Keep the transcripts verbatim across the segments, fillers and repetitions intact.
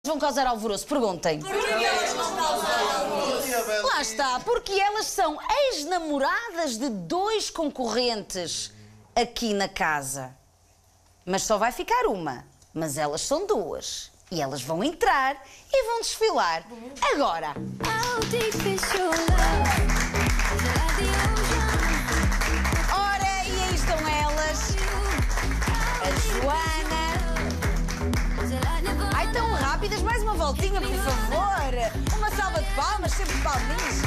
Vão causar alvoroço? Perguntem. Porque elas vão causar alvoroço? Lá está, porque elas são ex-namoradas de dois concorrentes aqui na casa. Mas só vai ficar uma. Mas elas são duas. E elas vão entrar e vão desfilar. Agora. Ora, e aí estão elas. A Joana. Ai, tão rápidas. Mais uma voltinha, por favor. Uma salva de palmas, sempre de palminhas.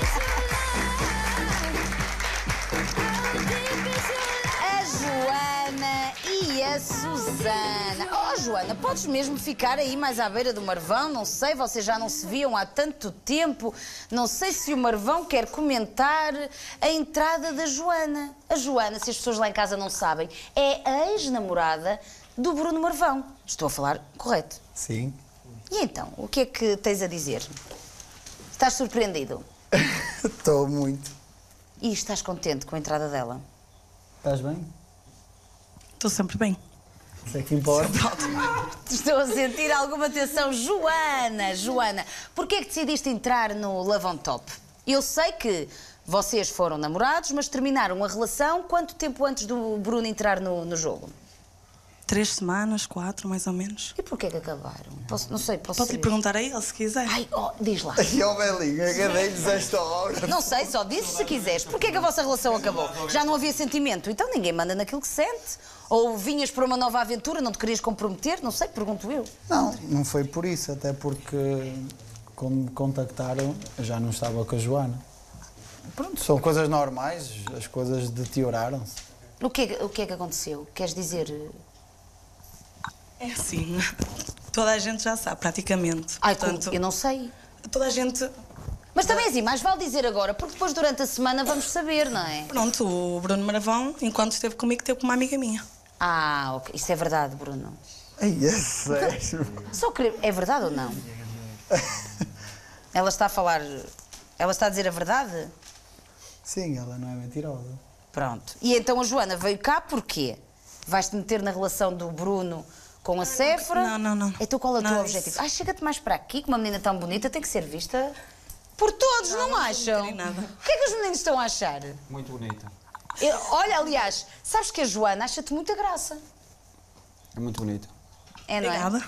A Joana e a Susana. Oh, Joana, podes mesmo ficar aí mais à beira do Marvão? Não sei, vocês já não se viam há tanto tempo. Não sei se o Marvão quer comentar a entrada da Joana. A Joana, se as pessoas lá em casa não sabem, é a ex-namorada do Bruno Marvão. Estou a falar correto? Sim. E então, o que é que tens a dizer? Estás surpreendido? Estou muito. E estás contente com a entrada dela? Estás bem? Estou sempre bem. Isso é que importa. Estou a sentir alguma tensão. Joana, Joana, porquê é que decidiste entrar no Love on Top? Eu sei que vocês foram namorados, mas terminaram a relação quanto tempo antes do Bruno entrar no, no jogo? Três semanas, quatro, mais ou menos. E porquê que acabaram? Posso, não sei, posso Pode lhe saber? perguntar a ele, se quiser. Ai, oh, diz lá. E ó, Belinha, agadei-lhes esta hora. Não sei, só disse se quiseres. Porquê que a vossa relação acabou? Já não havia sentimento? Então ninguém manda naquilo que sente. Ou vinhas para uma nova aventura, não te querias comprometer? Não sei, pergunto eu. Não, não foi por isso, até porque quando me contactaram eu já não estava com a Joana. Pronto, são coisas normais, as coisas deterioraram-se. O que, é- o que é que aconteceu? Queres dizer... É assim, toda a gente já sabe, praticamente. Ai, Portanto, como? Eu não sei. toda a gente... Mas também assim, mais vale dizer agora, porque depois durante a semana vamos saber, não é? Pronto, o Bruno Marvão, enquanto esteve comigo, esteve com uma amiga minha. Ah, ok. Isso é verdade, Bruno. Ai, é sério? Só querer... É verdade ou não? Ela está a falar... Ela está a dizer a verdade? Sim, ela não é mentirosa. Pronto. E então a Joana veio cá porquê? Vais-te meter na relação do Bruno com a Séfora? Não, não, não. Então qual é o teu Nada objetivo? disso. Ai, chega-te mais para aqui, que uma menina tão bonita tem que ser vista por todos, não, não acham? meter em nada. O que é que os meninos estão a achar? Muito bonita. Eu- olha, aliás, sabes que a Joana acha-te muita graça. É muito bonita. É, não é? Obrigada.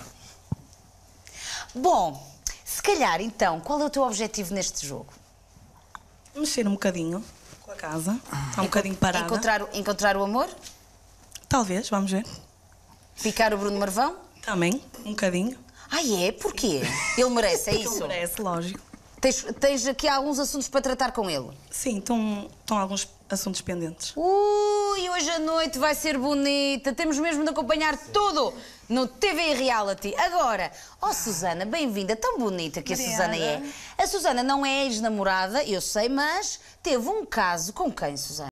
Bom, se calhar então, qual é o teu objetivo neste jogo? Mexer um bocadinho com a casa. Está um bocadinho parada. Encontrar, o- encontrar o amor? Talvez, vamos ver. Picar o Bruno Marvão? Também, um bocadinho. Ai, é? Porquê? Ele merece, é isso? Parece, lógico. Tens, tens aqui alguns assuntos para tratar com ele? Sim, estão, estão alguns assuntos pendentes. Ui, hoje a noite vai ser bonita. Temos mesmo de acompanhar tudo no T V Reality. Agora, oh Susana, bem-vinda. Tão bonita que a Obrigada. Susana é. A Susana não é ex-namorada, eu sei, mas teve um caso com quem, Susana?